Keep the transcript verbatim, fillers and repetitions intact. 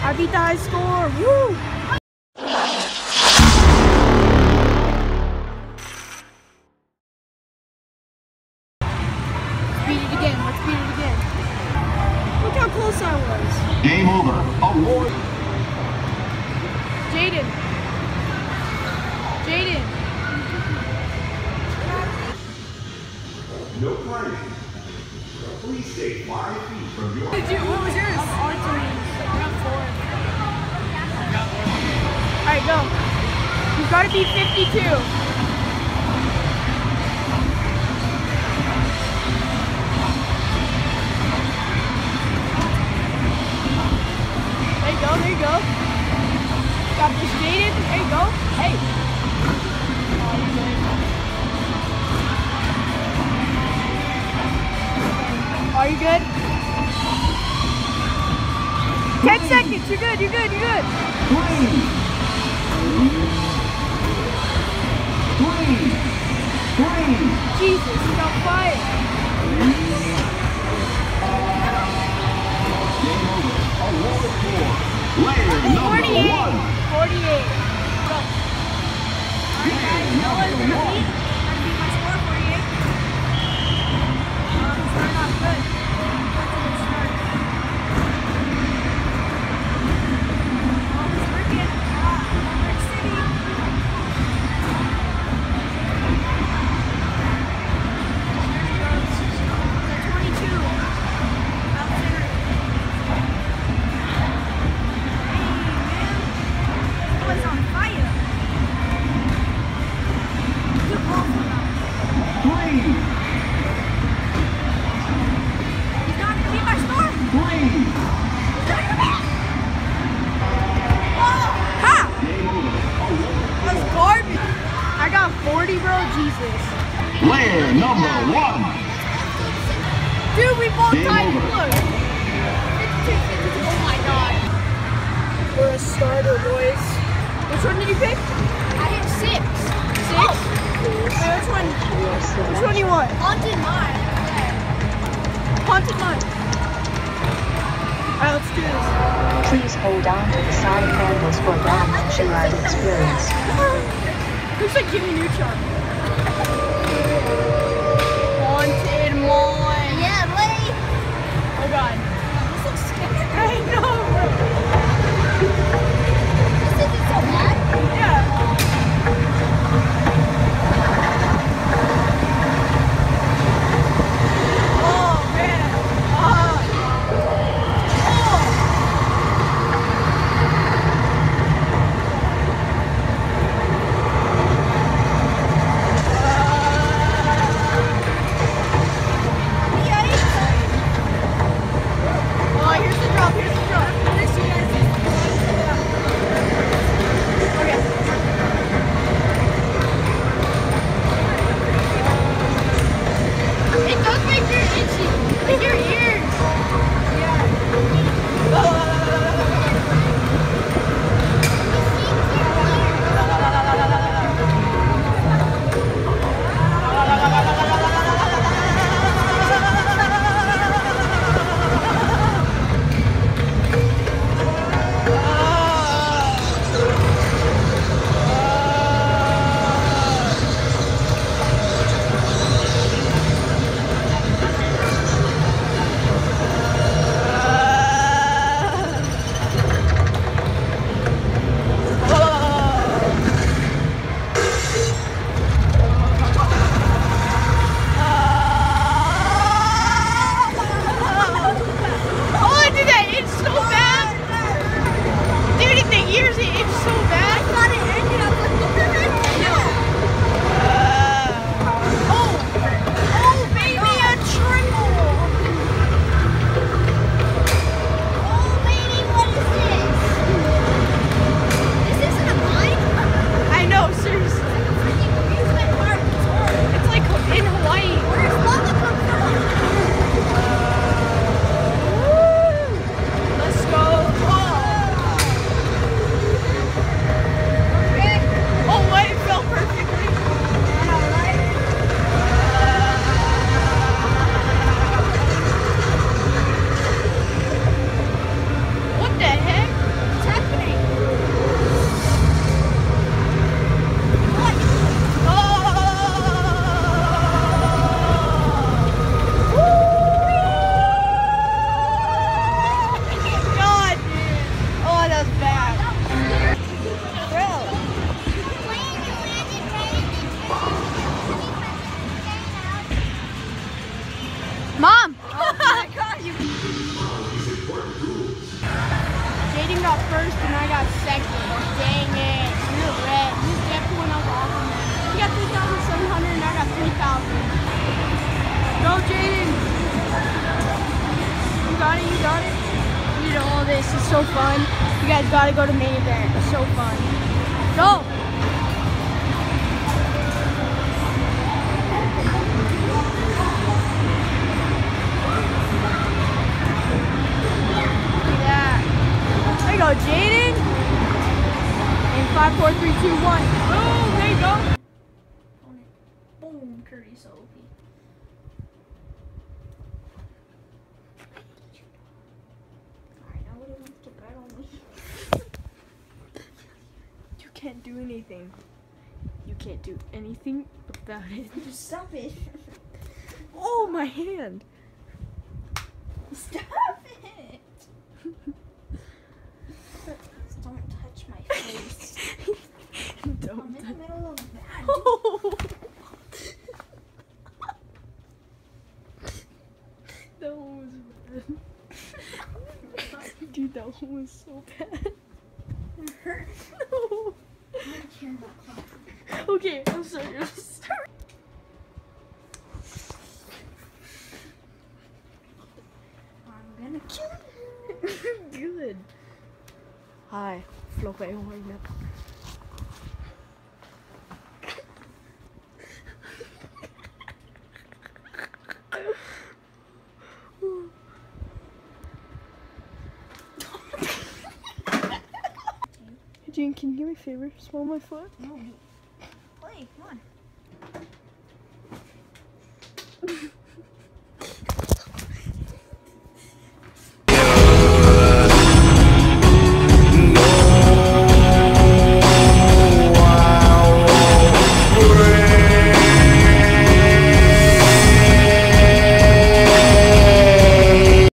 I beat the high score. Woo! Let's beat it again. Let's beat it again. Look how close I was. Game over. Award. Jaedyn. Jaedyn. No party. Please stay five feet from your. What was yours? R three. Round four. Alright, go. You've got to be fifty-two. There you go, there you go. Got this Jaedyn. There you go. Hey. Are you good? Ten seconds. You're good. You're good. You're good. Three. Three. Three. Jesus, he's on fire. Game over. Award four. Layer number forty-eight. one. forty-eight. Go. Alright guys, no one's gonna beat. Gonna beat my score, forty-eight. Um, starting off good. That's a good start. Oh, he's working. Ah, Brick City. There he goes. The twenty-two. Out center. Was on fire. Good ball from him. Three. He's not gonna beat my score. Three. He's not gonna beat. Oh, ha! Game over. Award That's garbage. I got forty, bro. Jesus. Layer number one. Dude, we both Game tied. over. Look. fifty-two, fifty-two. Oh my god. We're a starter, boys. Which one did you pick? I hit six. Six? Oh. Wait, which one? Which one do you want? Haunted mine. Haunted mine. Alright, let's do this. Please hold on to the side handles for damage to ride experience. Looks like Jimmy Neutron. Haunted mine. Yeah, wait. Oh god. This looks scary. I know, bro. This isn't so bad. Yeah. Oh man. Ah. Oh. got first and I got second. Dang it. You're red. You definitely went up off of me. You got three thousand seven hundred and I got three thousand. Go, Jaedyn. You got it. You got it. You know all this. It's so fun. You guys got to go to main event. It's so fun. Go. There you go, Jaedyn. In five, four, three, two, one. Boom, there you go. Boom, Curry, so O P. Alright, now what do you want to bet on me? You can't do anything. You can't do anything about it. Just stop it. Oh, my hand. Stop it. Don't touch my face. Don't. I'm in the middle of that. Oh. That one was bad. Dude, that one was so bad. It hurt. No. I don't care about clock. Okay, I'm sorry. I'm sorry. I'm gonna kill you. Good. Hi, Flo phải không anh ạ? Jaedyn, can you do me a favor? Smell my foot? No. Play, come on.